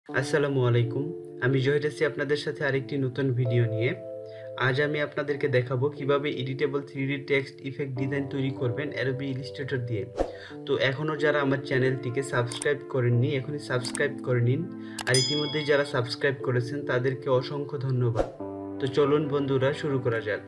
আসসালামু আলাইকুম। আমি জহির আছি আপনাদের সাথে আরেকটি নতুন ভিডিও নিয়ে। আজ আমি আপনাদেরকে দেখাবো কিভাবে editable 3D text effect design তৈরি করবেন Adobe Illustrator দিয়ে। তো এখনও যারা আমার চ্যানেলটিকে সাবস্ক্রাইব করেননি, এখনই সাবস্ক্রাইব করে নিন। আর ইতিমধ্যেই যারা সাবস্ক্রাইব করেছেন তাদেরকে অসংখ্য ধন্যবাদ। তো চলুন বন্ধুরা, শুরু করা যাক।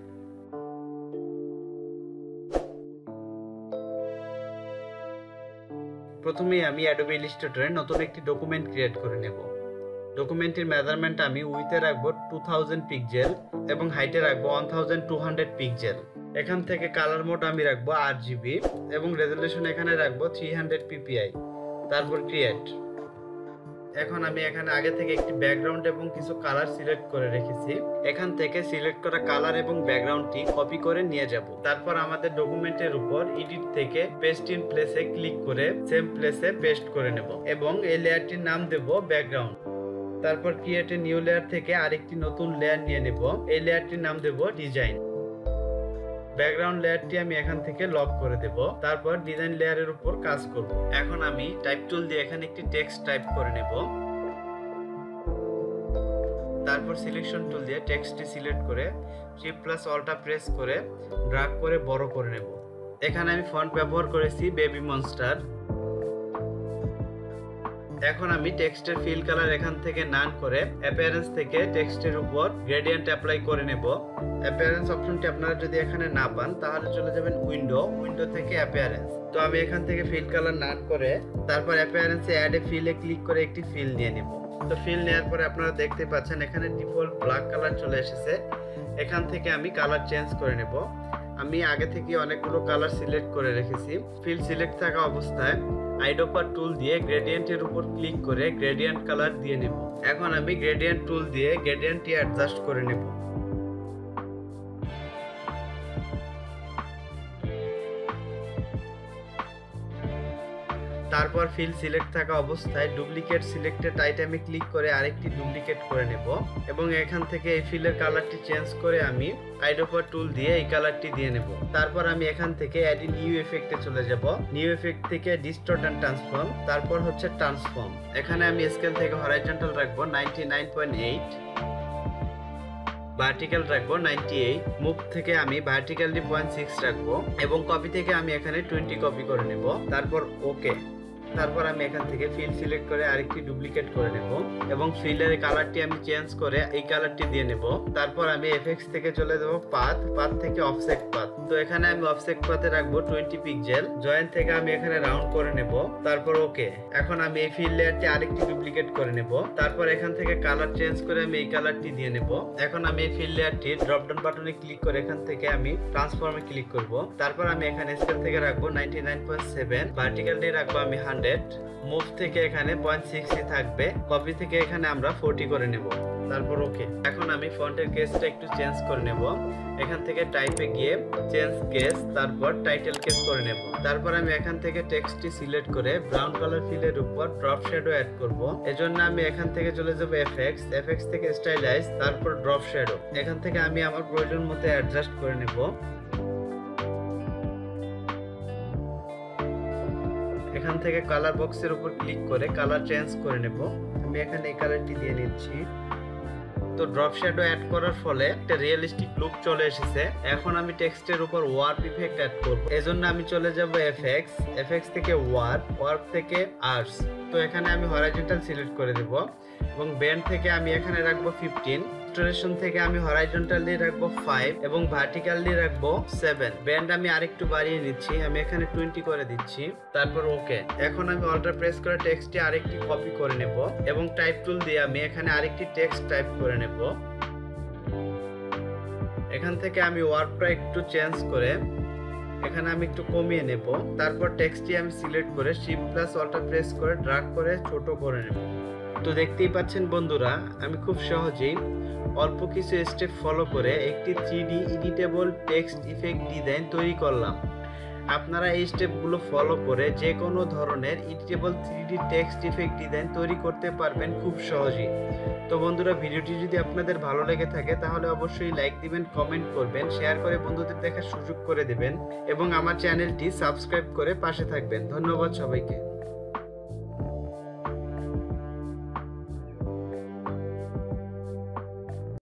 প্রথমে আমি Adobe Illustrator নতুন একটি ডকুমেন্ট ক্রিয়েট করে নেব। ডকুমেন্টের মেজারমেন্ট আমি উইথে রাখবো 2000 পিক্সেল এবং হাইটে রাখবো 1200 পিক্সেল। এখান থেকে কালার মোড আমি রাখবো RGB এবং রেজোলিউশন এখানে রাখবো 300 ppi। তারপর ক্রিয়েট। এখন আমি এখানে আগে থেকে একটি ব্যাকগ্রাউন্ড এবং কিছু কালার সিলেক্ট করে রেখেছি। এখান থেকে সিলেক্ট করা কালার এবং ব্যাকগ্রাউন্ডটি কপি করে নিয়ে যাব। তারপর আমাদের ডকুমেন্টের উপর এডিট থেকে পেস্ট ইন প্লেসে ক্লিক করে সেম প্লেসে পেস্ট করে নেব এবং এই লেয়ারটির নাম দেব ব্যাকগ্রাউন্ড। তারপর ক্রিয়েট এ নিউ লেয়ার থেকে আরেকটি নতুন লেয়ার নিয়ে নেব। এই লেয়ারটির নাম দেব ডিজাইন। ব্যাকগ্রাউন্ড লেয়ারটি আমি এখান থেকে লক করে দেব। তারপর ডিজাইন লেয়ারের উপর কাজ করব। এখন আমি টাইপ টুল দিয়ে এখানে একটি টেক্সট টাইপ করে নেব। তারপর সিলেকশন টুল দিয়ে টেক্সটটি সিলেক্ট করে Shift+ Alt প্রেস করে ড্র্যাগ করে বড় করে নেব। এখানে আমি ফন্ট ব্যবহার করেছি বেবি মনস্টার। এখন আমি টেক্সটের ফিল কালার এখান থেকে নান করে অ্যাপিয়ারেন্স থেকে টেক্সটের উপর গ্রেডিয়েন্ট অ্যাপ্লাই করে নেব। অ্যাপিয়ারেন্স অপশনটি আপনারা যদি এখানে না পান তাহলে চলে যাবেন উইন্ডো থেকে অ্যাপিয়ারেন্স। তো আমি এখান থেকে ফিল কালার নান করে তারপর অ্যাপিয়ারেন্সে অ্যাড এ ফিলে ক্লিক করে একটি ফিল নিয়ে নেব। তো ফিল নেওয়ার পরে আপনারা দেখতে পাচ্ছেন এখানে ডিফল্ট ব্ল্যাক কালার চলে এসেছে। এখান থেকে আমি কালার চেঞ্জ করে নেব। আমি আগে থেকে অনেকগুলো কালার সিলেক্ট করে রেখেছি। ফিল সিলেক্ট থাকা অবস্থায় আইডোপার টুল দিয়ে গ্রেডিয়েন্টের উপর ক্লিক করে গ্রেডিয়েন্ট কালার দিয়ে নেব। এখন আমি গ্রেডিয়েন্ট টুল দিয়ে গ্রেডিয়েন্টটি অ্যাডজাস্ট করে নেব। তারপর ফিল সিলেক্ট থাকা অবস্থায় ডুপ্লিকেট সিলেক্টেড আইটেমে ক্লিক করে আরেকটি ডুপ্লিকেট করে নেব এবং এখান থেকে এই ফিলের কালারটি চেঞ্জ করে আমি আইডোপার টুল দিয়ে এই কালারটি দিয়ে নেব। তারপর আমি এখান থেকে অ্যাড নিউ ইফেক্টে চলে যাব। নিউ ইফেক্ট থেকে ডিস্টর্ট এন্ড ট্রান্সফর্ম, তারপর হচ্ছে ট্রান্সফর্ম। এখানে আমি স্কেল থেকে হরাইজন্টাল রাখবো 99.8, ভার্টিক্যাল রাখবো 98, মুভ থেকে আমি ভার্টিক্যালি 0.6 রাখবো এবং কপি থেকে আমি এখানে 20 কপি করে নেব। তারপর ওকে। তারপর আমি এখান থেকে ফিল সিলেক্ট করে আরেকটি ডুপ্লিকেট করে নেব এবং ফিলের কালারটি আমি চেঞ্জ করে এই কালারটি দিয়ে নেব। তারপর আমি এফেক্টস থেকে চলে যাব পাথ থেকে অফসেট পাথ। তো এখানে আমি অফসেট পাথে রাখবো 20 পিক্সেল। জয়েন থেকে আমি এখানে রাউন্ড করে নেব। তারপর ওকে। এখন আমি এই ফিল লেয়ারটি আরেকটি ডুপ্লিকেট করে নেব। তারপর এখান থেকে কালার চেঞ্জ করে আমি এই কালারটি দিয়ে নেব। এখন আমি এই ফিল লেয়ারটি ড্রপ ডাউন বাটনে ক্লিক করে এখান থেকে আমি ট্রান্সফর্মে ক্লিক করব। তারপর আমি এখানে স্কেল থেকে রাখবো 99.7, ভার্টিক্যালি রাখবো আমি 100, মুভ থেকে এখানে 0.6 থাকবে, কপি থেকে এখানে আমরা 40 করে নেব। তারপর ওকে। এখন আমি ফন্টের কেসটা একটু চেঞ্জ করে নেব। এখান থেকে টাইপে গিয়ে চেঞ্জ কেস, তারপর টাইটেল কেস করে নেব। তারপর আমি এখান থেকে টেক্সটটি সিলেক্ট করে ব্রাউন কালার ফিলের উপর ড্রপ শ্যাডো অ্যাড করব। এজন্য আমি এখান থেকে চলে যাব এফেক্টস থেকে স্টাইলাইজ, তারপর ড্রপ শ্যাডো। এখান থেকে আমি আমার প্রয়োজন মতো অ্যাডজাস্ট করে নেব। এখান থেকে কালার বক্সের উপর ক্লিক করে কালার চেঞ্জ করে নেব। আমি এখানে এই কালারটি দিয়ে নিচ্ছি। তো ড্রপ শ্যাডো অ্যাড করার ফলে একটা রিয়েলিস্টিক লুক চলে এসেছে। এখন আমি টেক্সটের উপর ওয়ার্প ইফেক্ট অ্যাড করব। এজন্য আমি চলে যাব এফেক্টস থেকে ওয়ার্প থেকে আর্টস। তো এখানে আমি হরাইজন্টাল সিলেক্ট করে দেব এবং বেন্ড থেকে আমি এখানে রাখবো 15, ডিস্টরশন থেকে আমি হরাইজন্টালি রাখবো 5 এবং ভার্টিক্যালি রাখবো 7। বেন্ড আমি আরেকটু বাড়িয়ে নিচ্ছি, আমি এখানে 20 করে দিচ্ছি। তারপর ওকে। এখন আমি অল্টার প্রেস করে টেক্সটটি আরেকটি কপি করে নেব এবং টাইপ টুল দিয়ে আমি এখানে আরেকটি টেক্সট টাইপ করে নেব। এখান থেকে আমি ওয়ার্পটা একটু চেঞ্জ করে এখানে আমি একটু কমিয়ে নেব। তারপর টেক্সটটি আমি সিলেক্ট করে Shift+ Alt প্রেস করে ড্র্যাগ করে ছোট করে নেব। তো দেখতেই পাচ্ছেন বন্ধুরা, আমি খুব সহজেই অল্প কিছু স্টেপ ফলো করে একটি 3D editable text effect design তৈরি করলাম। আপনারা এই স্টেপগুলো ফলো করে যে কোনো ধরনের editable 3D text effect design তৈরি করতে পারবেন খুব সহজেই। তো বন্ধুরা, ভিডিওটি যদি আপনাদের ভালো লেগে থাকে তাহলে অবশ্যই লাইক দিবেন, কমেন্ট করবেন, শেয়ার করে বন্ধুদের দেখার সুযোগ করে দিবেন এবং আমার চ্যানেলটি সাবস্ক্রাইব করে পাশে থাকবেন। ধন্যবাদ সবাইকে।